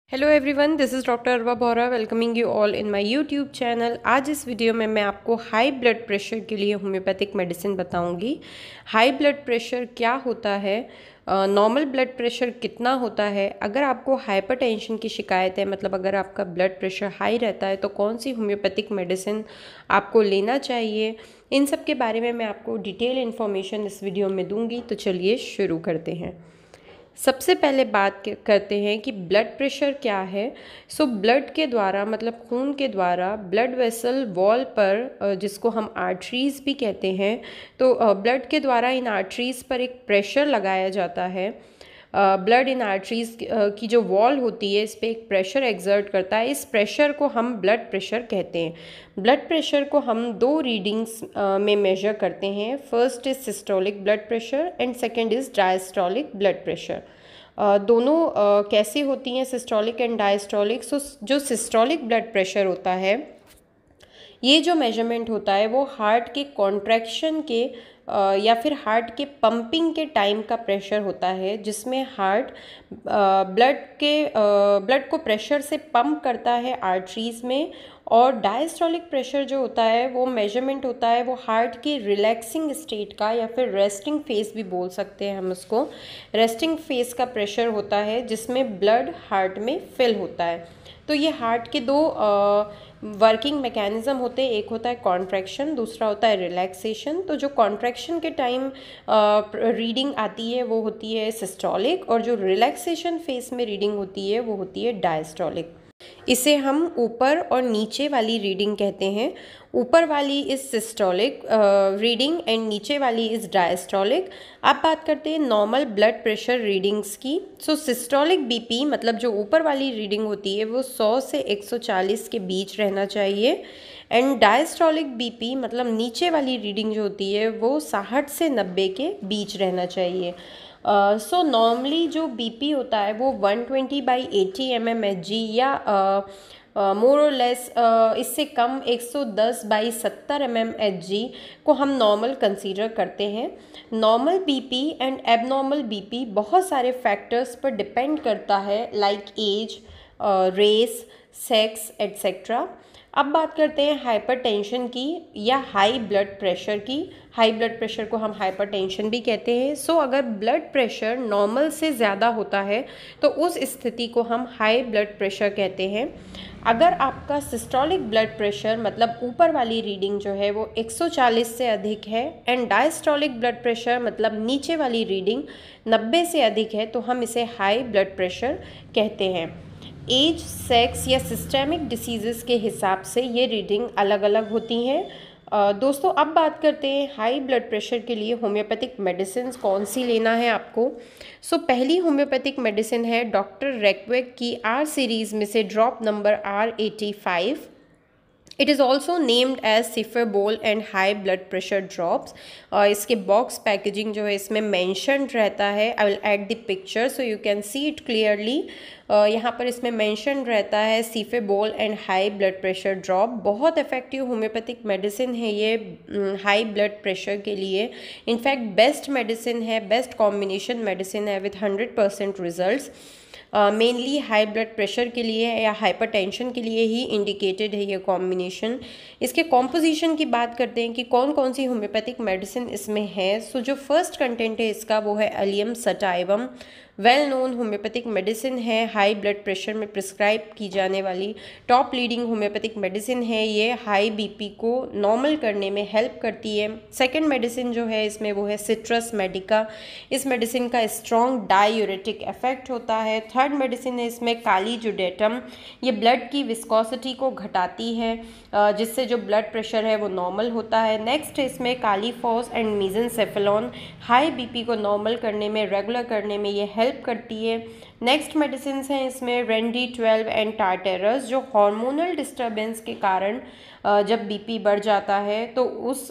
Hello everyone, this is doctor Arwa Bohra welcoming you all in my YouTube channel. आज इस video में मैं आपको हाई ब्लड प्रेशर के लिए होम्योपैथिक मेडिसिन बताऊंगी। हाई ब्लड प्रेशर क्या होता है, नॉर्मल ब्लड प्रेशर कितना होता है, अगर आपको हाइपरटेंशन की शिकायत है, मतलब अगर आपका ब्लड प्रेशर हाई रहता है तो कौन सी होम्योपैथिक मेडिसिन आपको लेना चाहिए, इन सब के बारे में मैं आपको डिटेल इन्फॉर्मेशन इस वीडियो में दूंगी। तो चलिए शुरू करते हैं। सबसे पहले बात करते हैं कि ब्लड प्रेशर क्या है। ब्लड के द्वारा, मतलब खून के द्वारा ब्लड वेसल वॉल पर, जिसको हम आर्टरीज़ भी कहते हैं, तो ब्लड के द्वारा इन आर्टरीज़ पर एक प्रेशर लगाया जाता है। ब्लड इन आर्टरीज़ की जो वॉल होती है, इस पर एक प्रेशर एक्सर्ट करता है। इस प्रेशर को हम ब्लड प्रेशर कहते हैं। ब्लड प्रेशर को हम दो रीडिंग्स में मेजर करते हैं। First is systolic blood pressure and second is diastolic blood pressure. दोनों कैसे होती हैं, सिस्टोलिक एंड डायस्टोलिक। जो सिस्टोलिक ब्लड प्रेशर होता है, ये जो मेजरमेंट होता है वो हार्ट के कॉन्ट्रैक्शन के या फिर हार्ट के पंपिंग के टाइम का प्रेशर होता है, जिसमें हार्ट ब्लड को प्रेशर से पंप करता है आर्टरीज में। और डायस्टोलिक प्रेशर जो होता है वो मेजरमेंट होता है वो हार्ट की रिलैक्सिंग स्टेट का, या फिर रेस्टिंग फेस भी बोल सकते हैं हम उसको। रेस्टिंग फेस का प्रेशर होता है जिसमें ब्लड हार्ट में फिल होता है। तो ये हार्ट के दो वर्किंग मैकेनिज्म होते हैं, एक होता है कॉन्ट्रैक्शन, दूसरा होता है रिलैक्सेशन। तो जो कॉन्ट्रैक्शन के टाइम रीडिंग आती है वो होती है सिस्टोलिक, और जो रिलैक्सेशन फेस में रीडिंग होती है वो होती है डायस्टोलिक। इसे हम ऊपर और नीचे वाली रीडिंग कहते हैं। ऊपर वाली इज सिस्टोलिक रीडिंग एंड नीचे वाली इज डायस्टोलिक। अब बात करते हैं नॉर्मल ब्लड प्रेशर रीडिंग्स की। सिस्टोलिक बीपी, मतलब जो ऊपर वाली रीडिंग होती है वो 100 से 140 के बीच रहना चाहिए। एंड डायस्टोलिक बीपी, मतलब नीचे वाली रीडिंग जो होती है वो 60 से 90 के बीच रहना चाहिए। नॉर्मली जो बीपी होता है वो 120/80 mmHg या मोर और लेस इससे कम 110/70 mmHg को हम नॉर्मल कंसीडर करते हैं। Normal BP and abnormal BP बहुत सारे फैक्टर्स पर डिपेंड करता है, like age, race, sex etcetera. अब बात करते हैं हाइपरटेंशन की या हाई ब्लड प्रेशर की। हाई ब्लड प्रेशर को हम हाइपरटेंशन भी कहते हैं। अगर ब्लड प्रेशर नॉर्मल से ज़्यादा होता है तो उस स्थिति को हम हाई ब्लड प्रेशर कहते हैं। अगर आपका सिस्टोलिक ब्लड प्रेशर, मतलब ऊपर वाली रीडिंग जो है वो 140 से अधिक है, एंड डायस्टोलिक ब्लड प्रेशर मतलब नीचे वाली रीडिंग 90 से अधिक है, तो हम इसे हाई ब्लड प्रेशर कहते हैं। एज, सेक्स या सिस्टेमिक डिसीज़ेस के हिसाब से ये रीडिंग अलग अलग होती हैं। दोस्तों, अब बात करते हैं हाई ब्लड प्रेशर के लिए होम्योपैथिक मेडिसिन कौन सी लेना है आपको। पहली होम्योपैथिक मेडिसिन है डॉक्टर रेक्वेक की आर सीरीज़ में से drop number R85। It is also named as सिफेबोल and high blood pressure drops. इसके बॉक्स पैकेजिंग जो है इसमें मैंशनड रहता है। I will add the picture so you can see it clearly. यहाँ पर इसमें मैंशन रहता है सिफेबोल and high blood pressure drop. बहुत इफेक्टिव होम्योपैथिक मेडिसिन है ये हाई ब्लड प्रेशर के लिए। इनफैक्ट बेस्ट मेडिसिन है, बेस्ट कॉम्बिनेशन मेडिसिन है with 100% results. Mainly high blood pressure के लिए या हाइपरटेंशन के लिए ही इंडिकेटेड है ये कॉम्बिनेशन। इसके कॉम्पोजिशन की बात करते हैं कि कौन कौन सी होम्योपैथिक मेडिसिन इसमें है। जो फर्स्ट कंटेंट है इसका वो है allium sativum. Well known homeopathic medicine है, हाई ब्लड प्रेशर में प्रिस्क्राइब की जाने वाली टॉप लीडिंग होम्योपैथिक मेडिसिन है। ये हाई बीपी को नॉर्मल करने में हेल्प करती है। सेकंड मेडिसिन जो है इसमें वो है सिट्रस मेडिका। इस मेडिसिन का स्ट्रॉन्ग डायूरेटिक इफेक्ट होता है। थर्ड मेडिसिन है इसमें काली जुडेटम। ये ब्लड की विस्कोसिटी को घटाती है, जिससे जो ब्लड प्रेशर है वो नॉर्मल होता है। नेक्स्ट है इसमें कालीफॉस एंड मीजेंसेफेलॉन। हाई बीपी को नॉर्मल करने में, रेगुलर करने में ये हेल्प करती है। नेक्स्ट मेडिसिन हैं इसमें रेंडी-12 एंड टार्टेरस, जो हार्मोनल डिस्टर्बेंस के कारण जब बीपी बढ़ जाता है तो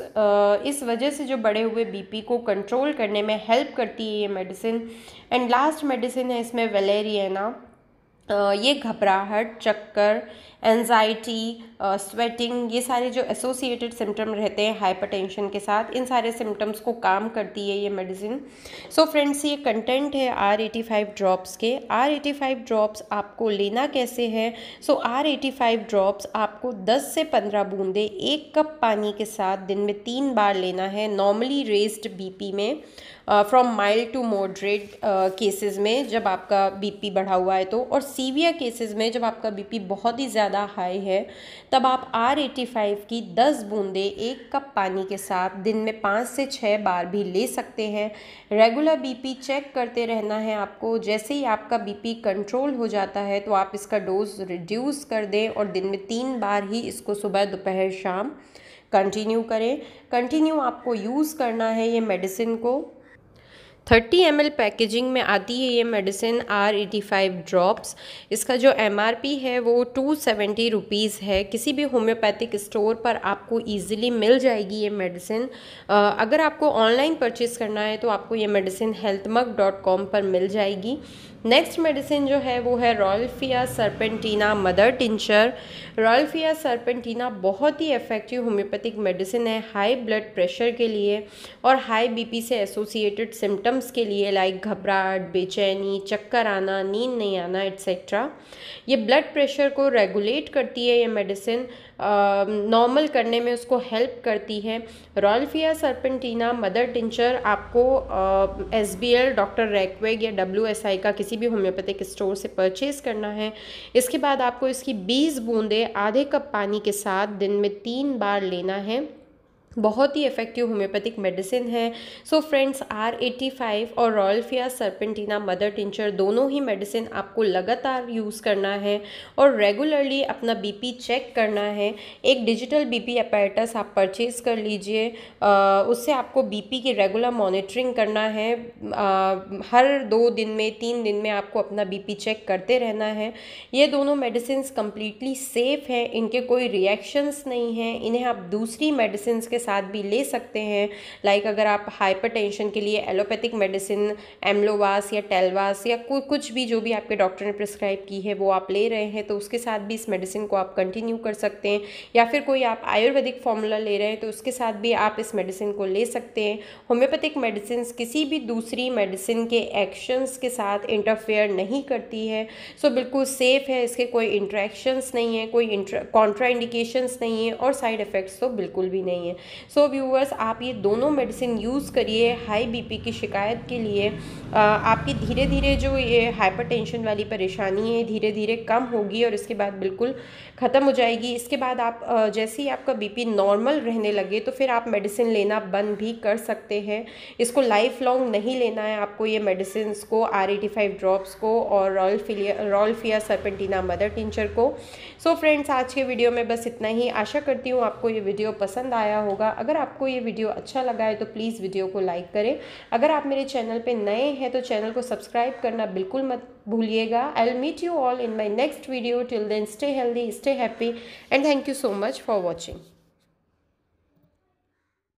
इस वजह से जो बढ़े हुए बीपी को कंट्रोल करने में हेल्प करती है ये मेडिसिन। एंड लास्ट मेडिसिन है इसमें वेलेरियाना। ये घबराहट, चक्कर, एंजाइटी, स्वेटिंग, ये सारे जो एसोसिएटेड सिम्टम रहते हैं हाइपरटेंशन के साथ, इन सारे सिम्टम्स को काम करती है ये मेडिसिन। सो फ्रेंड्स, ये कंटेंट है R85 ड्रॉप्स के। R85 ड्रॉप्स आपको लेना कैसे है? सो R85 ड्रॉप्स आपको 10 से 15 बूंदे 1 कप पानी के साथ दिन में 3 बार लेना है, नॉर्मली रेज्ड बीपी में, from mild to moderate cases में जब आपका बीपी बढ़ा हुआ है तो, और सीवियर केसेस में जब आपका बीपी बहुत ही ज़्यादा हाई है, तब आप R85 की 10 बूंदे 1 कप पानी के साथ दिन में 5 से 6 बार भी ले सकते हैं। रेगुलर बीपी चेक करते रहना है आपको। जैसे ही आपका बीपी कंट्रोल हो जाता है तो आप इसका डोज रिड्यूस कर दें और दिन में 3 बार ही इसको सुबह, दोपहर, शाम कंटिन्यू करें। कंटिन्यू आपको यूज़ करना है ये मेडिसिन को। 30 ml पैकेजिंग में आती है ये मेडिसिन R85 ड्रॉप्स। इसका जो MRP है वो 270 रुपीज़ है। किसी भी होम्योपैथिक स्टोर पर आपको ईजिली मिल जाएगी ये मेडिसिन। अगर आपको ऑनलाइन परचेज़ करना है तो आपको ये मेडिसिन healthmug.com पर मिल जाएगी। नेक्स्ट मेडिसिन जो है वो है rauwolfia serpentina mother tincture. Rauwolfia serpentina बहुत ही इफ़ेक्टिव होम्योपैथिक मेडिसिन है हाई ब्लड प्रेशर के लिए और हाई बीपी से एसोसिएटेड सिम्टम्स के लिए, लाइक घबराहट, बेचैनी, चक्कर आना, नींद नहीं आना, एट्सेट्रा। ये ब्लड प्रेशर को रेगुलेट करती है ये मेडिसिन, नॉर्मल करने में उसको हेल्प करती है। रॉल्फिया सर्पेंटिना मदर टिंचर आपको SBL, डॉक्टर रैकवेग या WSI का किसी भी होम्योपैथिक स्टोर से परचेज़ करना है। इसके बाद आपको इसकी 20 बूंदे आधे कप पानी के साथ दिन में 3 बार लेना है। बहुत ही इफ़ेक्टिव होम्योपैथिक मेडिसिन है। सो फ्रेंड्स, R85 और रॉल्फिया सर्पेंटिना मदर टिंचर दोनों ही मेडिसिन आपको लगातार यूज़ करना है और रेगुलरली अपना बीपी चेक करना है। एक डिजिटल बीपी अपैरेटस आप परचेज़ कर लीजिए, उससे आपको बीपी की रेगुलर मॉनिटरिंग करना है। हर 2 दिन में, 3 दिन में आपको अपना बीपी चेक करते रहना है। ये दोनों मेडिसिन कम्प्लीटली सेफ़ हैं, इनके कोई रिएक्शंस नहीं हैं। इन्हें आप दूसरी मेडिसिन के साथ भी ले सकते हैं। लाइक अगर आप हाइपरटेंशन के लिए एलोपैथिक मेडिसिन एम्लोवास या टेलवास या कुछ भी जो भी आपके डॉक्टर ने प्रिस्क्राइब की है वो आप ले रहे हैं तो उसके साथ भी इस मेडिसिन को आप कंटिन्यू कर सकते हैं। या फिर कोई आप आयुर्वेदिक फॉर्मूला ले रहे हैं तो उसके साथ भी आप इस मेडिसिन को ले सकते हैं। होम्योपैथिक मेडिसिन किसी भी दूसरी मेडिसिन के एक्शंस के साथ इंटरफेयर नहीं करती है। सो बिल्कुल सेफ़ है, इसके कोई इंट्रैक्शंस नहीं है, कोई कॉन्ट्राइंडिकेशंस नहीं है और साइड इफ़ेक्ट्स तो बिल्कुल भी नहीं है। सो व्यूअर्स, आप ये दोनों मेडिसिन यूज़ करिए हाई बीपी की शिकायत के लिए। आपकी धीरे धीरे जो ये हाइपरटेंशन वाली परेशानी है धीरे धीरे कम होगी और इसके बाद बिल्कुल ख़त्म हो जाएगी। इसके बाद आप जैसे ही आपका बीपी नॉर्मल रहने लगे तो फिर आप मेडिसिन लेना बंद भी कर सकते हैं। इसको लाइफ लॉन्ग नहीं लेना है आपको ये मेडिसिन को, R85 ड्रॉप्स को और रॉल्फिया सर्पेंटिना मदर टिंचर को। सो फ्रेंड्स, आज के वीडियो में बस इतना ही। आशा करती हूँ आपको ये वीडियो पसंद आया होगा। अगर आपको ये वीडियो अच्छा लगा है तो प्लीज़ वीडियो को लाइक करें। अगर आप मेरे चैनल पे नए हैं तो चैनल को सब्सक्राइब करना बिल्कुल मत भूलिएगा। I will meet you all in my next video. Till then stay healthy, stay happy and thank you so much for watching.